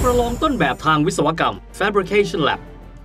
ประลองต้นแบบทางวิศวกรรม Fabrication Lab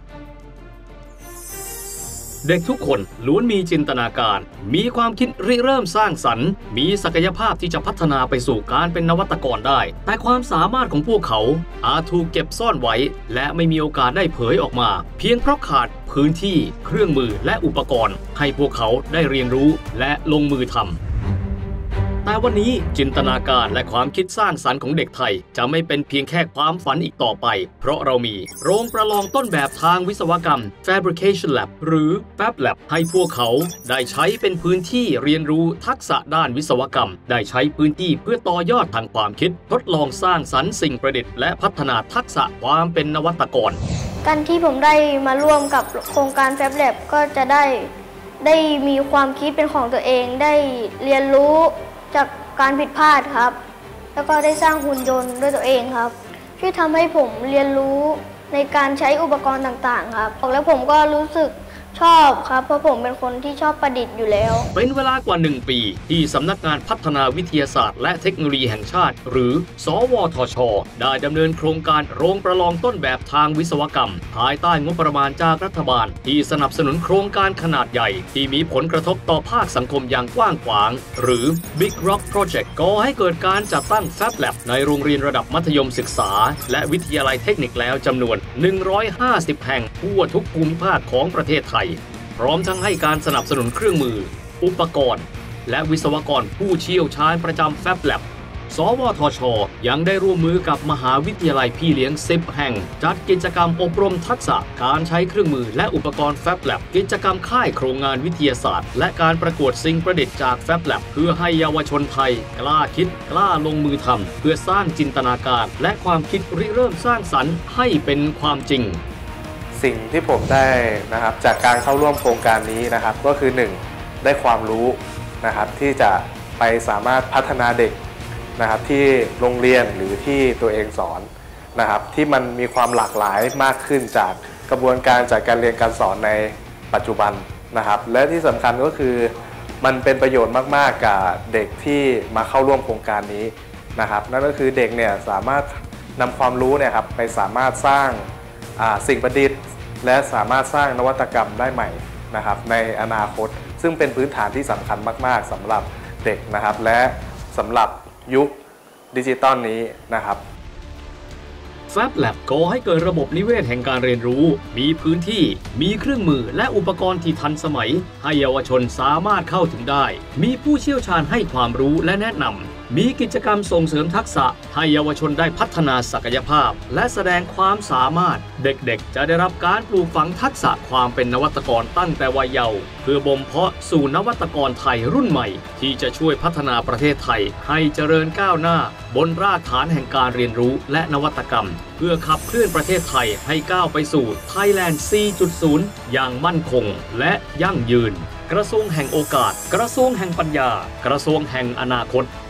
เด็กทุกคนล้วนมีจินตนาการมีความคิดริเริ่มสร้างสรรค์มีศักยภาพที่จะพัฒนาไปสู่การเป็นนวัตกรได้แต่ความสามารถของพวกเขาอาจถูกเก็บซ่อนไว้และไม่มีโอกาสได้เผยออกมาเพียงเพราะขาดพื้นที่เครื่องมือและอุปกรณ์ให้พวกเขาได้เรียนรู้และลงมือทำแต่วันนี้จินตนาการและความคิดสร้างสรรค์ของเด็กไทยจะไม่เป็นเพียงแค่ความฝันอีกต่อไปเพราะเรามีโรงประลองต้นแบบทางวิศวกรรม Fabrication Lab หรือ Fab Lab ให้พวกเขาได้ใช้เป็นพื้นที่เรียนรู้ทักษะด้านวิศวกรรมได้ใช้พื้นที่เพื่อต่อยอดทางความคิดทดลองสร้างสรรค์สิ่งประดิษฐ์และพัฒนาทักษะความเป็นนวัตกรการที่ผมได้มาร่วมกับโครงการ Fab Lab ก็จะได้มีความคิดเป็นของตัวเองได้เรียนรู้จากการผิดพลาดครับแล้วก็ได้สร้างหุ่นยนต์ด้วยตัวเองครับช่วยทำให้ผมเรียนรู้ในการใช้อุปกรณ์ต่างๆครับแล้วผมก็รู้สึกชอบครับเพราะผมเป็นคนที่ชอบประดิษฐ์อยู่แล้วเป็นเวลากว่า1 ปีที่สำนักงานพัฒนาวิทยาศาสตร์และเทคโนโลยีแห่งชาติหรือสวทช.ได้ดำเนินโครงการโรงประลองต้นแบบทางวิศวกรรมภายใต้งบประมาณจากรัฐบาลที่สนับสนุนโครงการขนาดใหญ่ที่มีผลกระทบต่อภาคสังคมอย่างกว้างขวางหรือ Big Rock Project ก่อให้เกิดการจัดตั้ง Fab Lab ในโรงเรียนระดับมัธยมศึกษาและวิทยาลัยเทคนิคแล้วจำนวน150แห่งทั่วทุกภูมิภาคของประเทศไทยพร้อมทั้งให้การสนับสนุนเครื่องมืออุปกรณ์และวิศวกรผู้เชี่ยวชาญประจำ Fab Lab สวทช.ยังได้ร่วมมือกับมหาวิทยาลัยพี่เลี้ยง10แห่งจัดกิจกรรมอบรมทักษะการใช้เครื่องมือและอุปกรณ์ Fab Lab กิจกรรมค่ายโครงงานวิทยาศาสตร์และการประกวดสิ่งประดิษฐ์จาก Fab Lab เพื่อให้เยาวชนไทยกล้าคิดกล้าลงมือทำเพื่อสร้างจินตนาการและความคิดริเริ่มสร้างสรรค์ให้เป็นความจริงสิ่งที่ผมได้นะครับจากการเข้าร่วมโครงการนี้นะครับก็คือ1ได้ความรู้นะครับที่จะไปสามารถพัฒนาเด็กนะครับที่โรงเรียนหรือที่ตัวเองสอนนะครับที่มันมีความหลากหลายมากขึ้นจากกระบวนการจากการเรียนการสอนในปัจจุบันนะครับและที่สำคัญก็คือมันเป็นประโยชน์มากๆกับเด็กที่มาเข้าร่วมโครงการนี้นะครับนั่นก็คือเด็กเนี่ยสามารถนำความรู้เนี่ยครับไปสามารถสร้างสิ่งประดิษฐ์และสามารถสร้างนวัตกรรมได้ใหม่นะครับในอนาคตซึ่งเป็นพื้นฐานที่สำคัญมากๆสำหรับเด็กนะครับและสำหรับยุคดิจิตอลนี้นะครับ Fab Lab ก่อให้เกิดระบบนิเวศแห่งการเรียนรู้มีพื้นที่มีเครื่องมือและอุปกรณ์ที่ทันสมัยให้เยาวชนสามารถเข้าถึงได้มีผู้เชี่ยวชาญให้ความรู้และแนะนำมีกิจกรรมส่งเสริมทักษะให้เยาวชนได้พัฒนาศักยภาพและแสดงความสามารถเด็กๆจะได้รับการปลูกฝังทักษะความเป็นนวัตกรตั้งแต่วัยเยาว์เพื่อบ่มเพาะสู่นวัตกรไทยรุ่นใหม่ที่จะช่วยพัฒนาประเทศไทยให้เจริญก้าวหน้าบนรากฐานแห่งการเรียนรู้และนวัตกรรมเพื่อขับเคลื่อนประเทศไทยให้ก้าวไปสู่ Thailand 4.0 อย่างมั่นคงและยั่งยืนกระทรวงแห่งโอกาสกระทรวงแห่งปัญญากระทรวงแห่งอนาคต